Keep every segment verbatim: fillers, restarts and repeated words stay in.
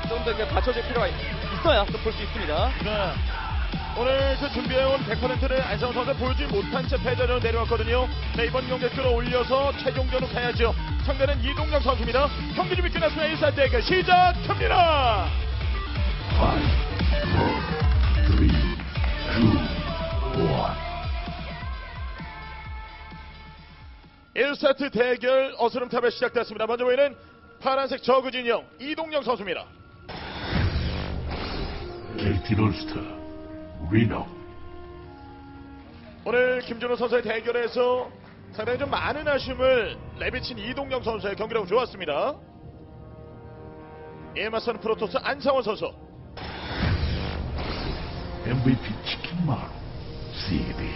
좀 더 갖춰질 필요가 있어야 또 볼 수 있습니다. 네. 오늘 그 준비해온 백 퍼센트를 안상훈 선수가 보여주지 못한 채 패자전으로 내려왔거든요. 네, 이번 경기 끌어올려서 최종전으로 가야죠. 상대는 이동영 선수입니다. 경기 준비 끝났으면 일 사 대결 시작합니다. 일 세트 대결 어스름탑에 시작됐습니다. 먼저 보이는 파란색 저그 진영 이동영 선수입니다. 케이티 롤스터 리노. 오늘 김준호 선수의 대결에서 상당히 좀 많은 아쉬움을 내비친 이동영 선수의 경기라고 좋았습니다. 이에 맞서는 프로토스 안상원 선수. 엠브이피 치킨마루 씨비.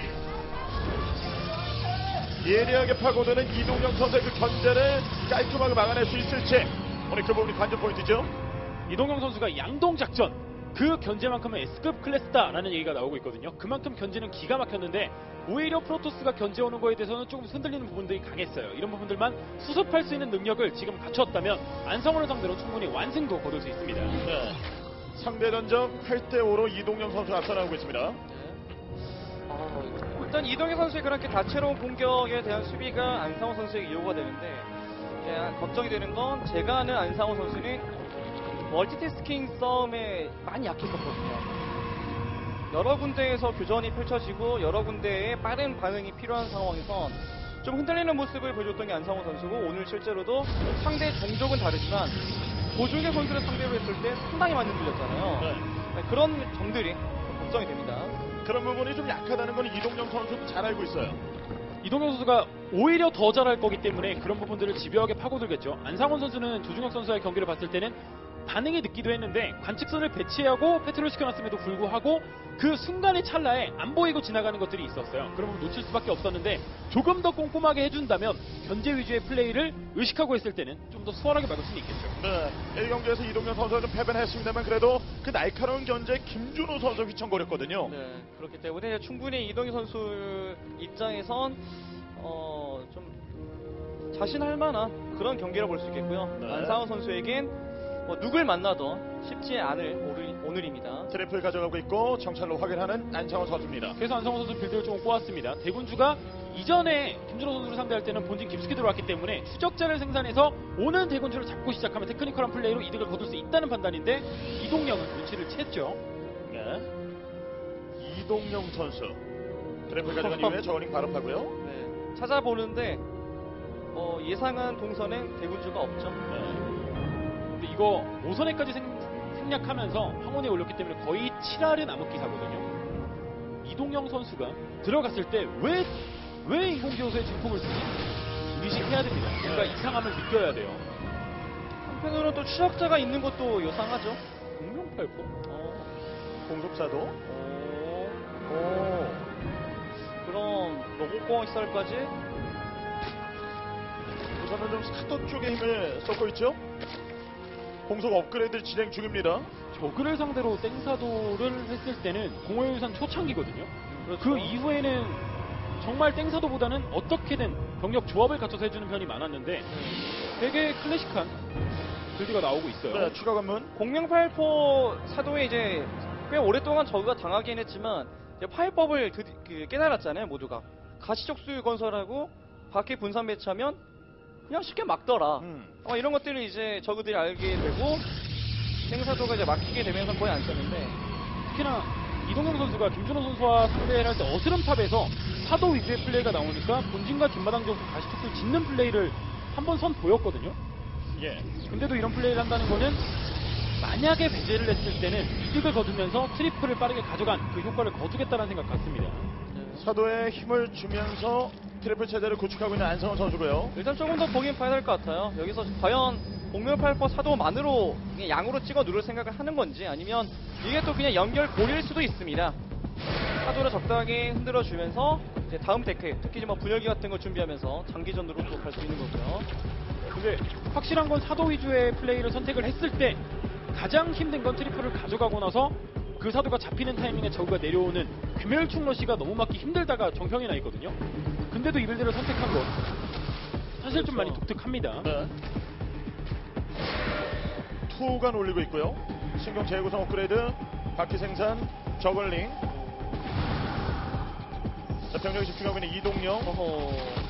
예리하게 파고드는 이동영 선수의 그 견제를 깔끔하게 막아낼 수 있을지 오늘 그 부분이 관전 포인트죠. 이동영 선수가 양동 작전 그 견제만큼은 S급 클래스다라는 얘기가 나오고 있거든요. 그만큼 견제는 기가 막혔는데 오히려 프로토스가 견제오는 거에 대해서는 조금 흔들리는 부분들이 강했어요. 이런 부분들만 수습할 수 있는 능력을 지금 갖췄다면 안성원을 상대로 충분히 완승도 거둘 수 있습니다. 네. 상대 전적 팔 대 오로 이동영 선수가 앞서나가고 있습니다. 어, 일단 이동현 선수의 그렇게 다채로운 공격에 대한 수비가 안상호 선수에게 이유가 되는데 이제 걱정이 되는 건 제가 아는 안상호 선수는 멀티태스킹 싸움에 많이 약했었거든요. 여러 군데에서 교전이 펼쳐지고 여러 군데에 빠른 반응이 필요한 상황에선 좀 흔들리는 모습을 보여줬던 게 안상호 선수고 오늘 실제로도 상대 종족은 다르지만 고종의 선수를 상대로 했을 때 상당히 많이 흔들렸잖아요. 네. 그런 점들이 좀 걱정이 됩니다. 그런 부분이 좀 약하다는 건 이동영 선수도 잘 알고 있어요. 이동영 선수가 오히려 더 잘할 거기 때문에 그런 부분들을 집요하게 파고들겠죠. 안상원 선수는 조중혁 선수와의 경기를 봤을 때는 반응이 늦기도 했는데 관측선을 배치하고 패트롤 시켜놨음에도 불구하고 그 순간의 찰나에 안 보이고 지나가는 것들이 있었어요. 그러면 놓칠 수밖에 없었는데 조금 더 꼼꼼하게 해준다면 견제 위주의 플레이를 의식하고 했을 때는 좀 더 수월하게 막을 수는 있겠죠. 네, 일 경기에서 이동영 선수가 좀 패배는 했습니다만 그래도 그 날카로운 견제 김준호 선수 휘청거렸거든요. 네, 그렇기 때문에 충분히 이동희 선수 입장에선 어, 좀 자신할 만한 그런 경기를 볼 수 있겠고요. 네. 안상호 선수에겐 뭐 누굴 만나도 쉽지 않을 오늘, 오늘입니다. 트리플 가져가고 있고 정찰로 확인하는 안상원 선수입니다. 그래서 안상원 선수 빌드를 조금 꼬았습니다. 대군주가 이전에 김준호 선수를 상대할 때는 본진 깊숙이 들어왔기 때문에 추적자를 생산해서 오는 대군주를 잡고 시작하면 테크니컬한 플레이로 이득을 거둘 수 있다는 판단인데 이동영은 눈치를 챘죠. 네. 이동영 선수 트리플 가져간 이후에 저울링 바로 파고요. 네, 찾아보는데 어, 예상한 동선엔 대군주가 없죠. 네. 근데 이거 오선에까지 생, 생략하면서 황혼에 올렸기 때문에 거의 칠 알은 암흑기사거든요. 이동영 선수가 들어갔을 때 왜 왜 인공지어서의 진폭을 쓰지? 의식해야 됩니다. 뭔가 이상함을 느껴야 돼요. 한편으로는 또 추적자가 있는 것도 요상하죠. 공룡팔포? 어, 공속사도. 오, 오, 그럼 로봇공학 시설까지 우선은 좀 사도 쪽에 힘을 쏟고 있죠. 공속 업그레이드 진행 중입니다. 저그를 상대로 땡사도를 했을 때는 공허유산 초창기거든요. 그렇죠. 그 이후에는 정말 땡사도보다는 어떻게든 병력 조합을 갖춰서 해주는 편이 많았는데 되게 클래식한 빌드가 나오고 있어요. 네, 추가 관문. 공룡팔포 사도에 이제 꽤 오랫동안 저그가 당하긴 했지만 이제 파이법을 드디, 그 깨달았잖아요, 모두가. 가시적수 건설하고 바퀴 분산 배치하면 그냥 쉽게 막더라. 음. 어, 이런 것들을 이제 저그들이 알게 되고 땡사도가 이제 막히게 되면서 거의 안 썼는데 특히나 이동영 선수가 김준호 선수와 상대를 할 때 어스름탑에서 사도 위주의 플레이가 나오니까 본진과 뒷마당 지역도 가시적수를 짓는 플레이를 한번 선 보였거든요. 예. 근데도 이런 플레이를 한다는 거는 만약에 배제를 했을 때는 이득을 거두면서 트리플을 빠르게 가져간 그 효과를 거두겠다는 생각 같습니다. 사도에 힘을 주면서 트리플 체제를 구축하고 있는 안성원 선수고요. 일단 조금 더 보긴 봐야 될 것 같아요. 여기서 과연 공룡팔포 사도만으로 그냥 양으로 찍어 누를 생각을 하는 건지 아니면 이게 또 그냥 연결 고리일 수도 있습니다. 사도를 적당하게 흔들어 주면서 이제 다음 테크, 특히 뭐 분열기 같은 거 준비하면서 장기전으로 또 갈 수 있는 거고요. 근데 확실한 건 사도 위주의 플레이를 선택을 했을 때 가장 힘든 건 트리플을 가져가고 나서 그 사도가 잡히는 타이밍에 저그가 내려오는 괴멸충 러시가 너무 막기 힘들다가 정평이 나 있거든요. 근데도 이 빌드를 선택한 건 사실 좀 많이 독특합니다. 네. 투가 올리고 있고요. 신경 재구성 업그레이드, 바퀴 생산, 저글링. 자, 병력이 집중하고 있는 이동영. 어허.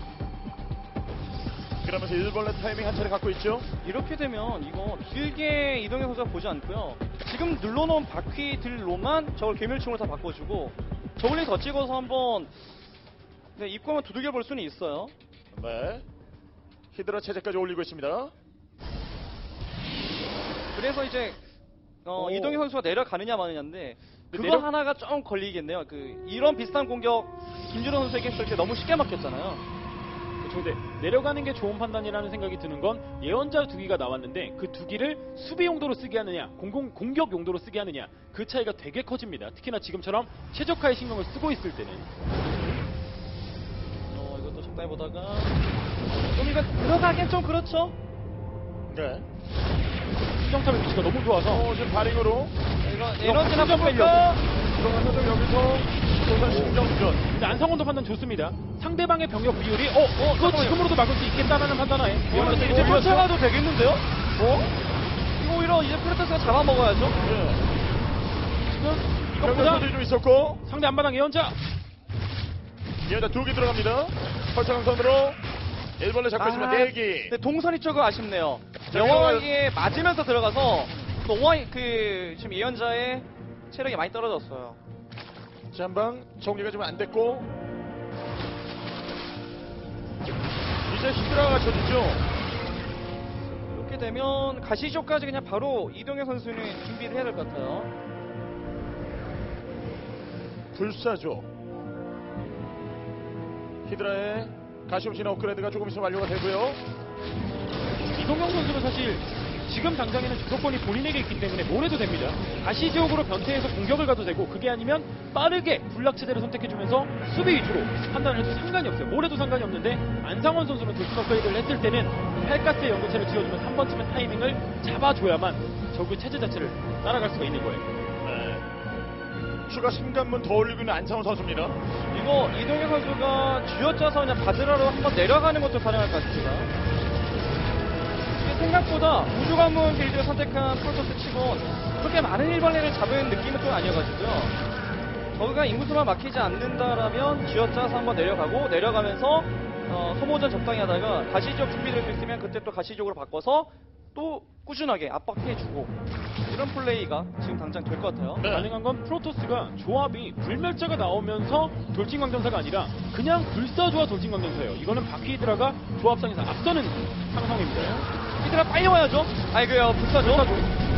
그러면서 일벌레 타이밍 한 차례 갖고 있죠. 이렇게 되면 이거 길게 이동현 선수가 보지 않고요. 지금 눌러놓은 바퀴들로만 저걸 괴멸충으로 다 바꿔주고 저글링 더 찍어서 한번 네, 입구만 두들겨 볼 수는 있어요. 네. 히드라 체제까지 올리고 있습니다. 그래서 이제 어, 오. 이동현 선수가 내려가느냐 마느냐인데 그거 내려- 하나가 좀 걸리겠네요. 그 이런 비슷한 공격 김준호 선수에게 했을 때 너무 쉽게 막혔잖아요. 그렇죠. 근데 내려가는 게 좋은 판단이라는 생각이 드는 건 예언자 두 기가 나왔는데 그 두 기를 수비 용도로 쓰게 하느냐 공공, 공격 용도로 쓰게 하느냐 그 차이가 되게 커집니다. 특히나 지금처럼 최적화의 신경을 쓰고 있을 때는. 어, 이것도 적당히 보다가 좀 이거 들어가긴 좀 그렇죠. 네. 수정탑의 위치가 너무 좋아서 어, 지금 바링으로 이거 에너지나 좀 볼까? 들어가서 좀 여기서 도산 신경전. 근데 안상원도 판단 좋습니다. 상대방의 병력 비율이 어, 어 이거 잠깐만요. 지금으로도 막을 수 있겠다라는 판단하에 이거 이제 쫓아가도 되겠는데요? 어? 이거 오히려 이제 프로토스가 잡아먹어야죠. 네. 지금 병력 이것보다 소들이 좀 있었고. 상대 안마당 예언자 얘다 두 개 들어갑니다. 펄창선으로 일벌레 잡고 있으면 아, 네 개. 근데 동선이 조금 아쉽네요. 자, 영화에 맞으면서 들어가서 또 오와이 그 지금 예언자의 체력이 많이 떨어졌어요. 자, 한방 정리가 좀 안 됐고. 이제 히드라가 쳐지죠. 이렇게 되면 가시조까지 그냥 바로 이동현 선수는 준비를 해야 될 것 같아요. 불사조. 히드라의 가시옵신 업그레이드가 조금 있으면 완료가 되고요. 이동영 선수는 사실 지금 당장에는 주도권이 본인에게 있기 때문에 뭘 해도 됩니다. 가시지옥으로 변태해서 공격을 가도 되고 그게 아니면 빠르게 군락체제를 선택해주면서 수비 위주로 판단을 해도 상관이 없어요. 뭘 해도 상관이 없는데 안상원 선수는 돌진 업그레이드를 했을 때는 팔가스의 연구체를 지어주면서 한 번쯤은 타이밍을 잡아줘야만 적의 체제 자체를 따라갈 수가 있는 거예요. 네. 추가 신간문 더 올리고 있는 안상훈 선수입니다. 이거 이동현 선수가 쥐어짜서 그냥 받으라로 한번 내려가는 것도 가능할 것 같습니다. 이게 생각보다 우주관문 빌드를 선택한 프로토스 치곤 그렇게 많은 일벌레를 잡은 느낌은 좀 아니어가지고요. 저그가 인구수만 막히지 않는다라면 쥐어짜서 한번 내려가고 내려가면서 어, 소모전 적당히 하다가 가시지역 준비될 수 있으면 그때 또 가시지역으로 바꿔서 또 꾸준하게 압박해주고 이런 플레이가 지금 당장 될 것 같아요. 네. 가능한 건 프로토스가 조합이 불멸자가 나오면서 돌진광전사가 아니라 그냥 불사조와 돌진광전사예요. 이거는 바퀴드라가 조합상에서 앞서는 상황입니다. 히드라 빨리 와야죠. 아이고요, 불사조. 불사조.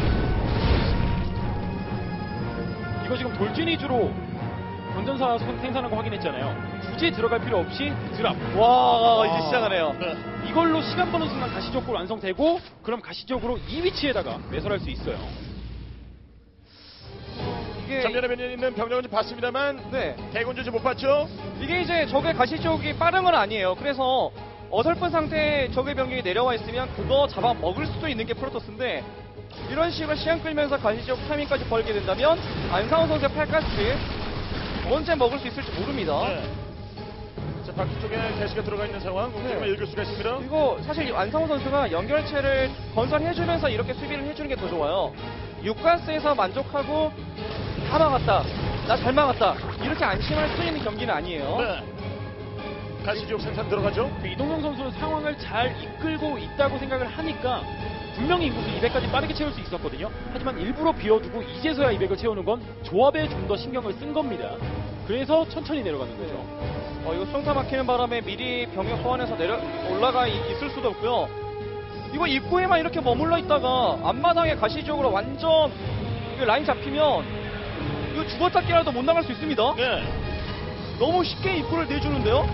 이거 지금 돌진 위주로 광전사 생산하고 확인했잖아요. 굳이 들어갈 필요 없이 드랍. 와, 이제 시작하네요. 네. 이걸로 시간 버는 순간 가시적으로 완성되고 그럼 가시적으로 이 위치에다가 매설할 수 있어요. 이게 전면에 변이 있는 병력은 좀 봤습니다만 네, 대군주지 못 봤죠? 이게 이제 적의 가시쪽이 빠른 건 아니에요. 그래서 어설픈 상태에 적의 병력이 내려와 있으면 그거 잡아 먹을 수도 있는 게 프로토스인데 이런 식으로 시간 끌면서 가시쪽 타이밍까지 벌게 된다면 안상호 선수의 팔가스 언제 먹을 수 있을지 모릅니다. 네. 자, 바퀴 쪽에 대시가 들어가 있는 상황. 움직임을 네. 읽을 수가 있습니다. 그리고 사실 안상호 선수가 연결체를 건설해주면서 이렇게 수비를 해주는 게 더 좋아요. 육가스에서 만족하고 다 막았다, 나 잘 막았다 이렇게 안심할 수 있는 경기는 아니에요. 네. 가시지옥 생산 들어가죠? 그 이동영 선수는 상황을 잘 이끌고 있다고 생각을 하니까 분명히 인구수 이백까지 빠르게 채울 수 있었거든요. 하지만 일부러 비워두고 이제서야 이백을 채우는 건 조합에 좀 더 신경을 쓴 겁니다. 그래서 천천히 내려가는 거죠. 어, 이거 수영타 막히는 바람에 미리 병력 소환해서 내려 올라가 이- 있을 수도 없고요. 이거 입구에만 이렇게 머물러 있다가 앞마당에 가시적으로 완전 이거 라인 잡히면 이거 죽었다끼라도 못 나갈 수 있습니다. 네. 너무 쉽게 입구를 내주는데요.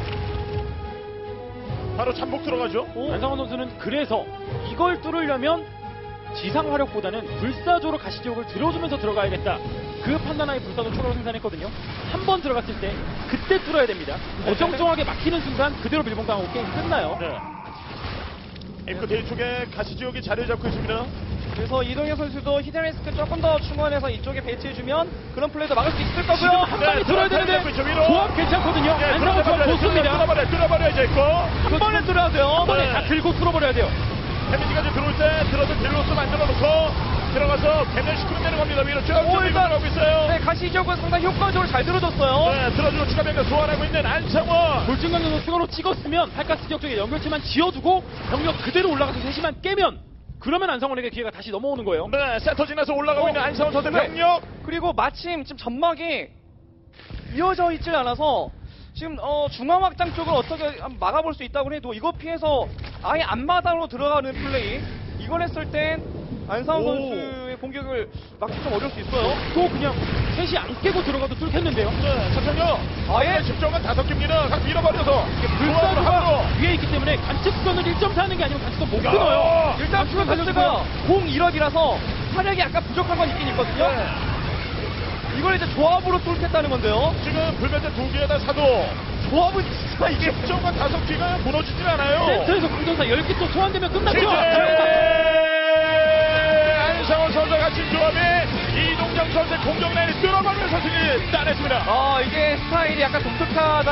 바로 잠복 들어가죠? 오. 안상원 선수는 그래서 이걸 뚫으려면 지상 화력보다는 불사조로 가시지옥을 들어주면서 들어가야겠다. 그 판단하에 불사조 추가로 생산했거든요. 한 번 들어갔을 때 그때 뚫어야 됩니다. 어정쩡하게 막히는 순간 그대로 밀봉당하고 게임 끝나요. 네. 입구 뒤쪽에 가시지옥이 자리를 잡고 있습니다. 그래서 이동현 선수도 히드리스크 조금 더 충원해서 이쪽에 배치해주면 그런 플레이도 막을 수 있을 거고요. 한 방에 네, 들어야 들어가야 되는데 되고 위로. 조합 괜찮거든요. 네, 안상원 조합 좋습니다. 뚫어버려, 뚫어버려, 이제 있고. 한 번에 뚫어야 돼요. 한 번에 네. 다 들고 뚫어버려야 돼요. 데미지가 좀 들어올 때 들어서 딜로스 만들어 놓고 들어가서 개면시키면 내려갑니다. 위로 쭉 오, 쭉 일단- 밀고 있어요. 네, 가시 지역은 상당히 효과적으로 잘 들어줬어요. 네, 들어주고 추가 병력 소환하고 있는 안창원. 돌진강전으로 추가로 찍었으면 팔가스 지역 쪽에 연결체만 지어두고 병력 그대로 올라가서 셋이만 깨면 그러면 안상원에게 기회가 다시 넘어오는 거예요. 네, 센터 지나서 올라가고 어, 있는 안상원 선수 네. 병력. 그리고 마침 지금 점막이 이어져 있질 않아서 지금 어, 중앙 확장 쪽을 어떻게 한번 막아볼 수 있다고 해도 이거 피해서 아예 앞마당으로 들어가는 플레이 이걸 했을 땐 안상원 오. 선수의 공격을 막기 좀 어려울 수 있어요. 또 그냥 셋이 안 깨고 들어가도 뚫겠는데요. 네, 잠깐요. 아예? 아예 집중은 다섯 개입니다. 각 밀어버려서 불사조가 위에 있기 때문에 관측선을 일 점 사 하는 게 아니고 관측선 못 야. 끊어요. 일단 추가 선수가 공 일 업이라서 화력이 약간 부족한 건 있긴 있거든요. 네. 이걸 이제 조합으로 뚫겠다는 건데요. 지금 불면제 두 개에다 사도 조합은 진짜 이게 집중은 다섯 개가 무너지질 않아요. 센터에서 공전사 열 개 또 소환되면 끝났죠. 이제 안상원 선수가 갖춘 조합에 이동경 선수의 공격 라인을 뚫어버리면서 승리 따냈습니다. 아 이게 스타일이 약간 독특하다.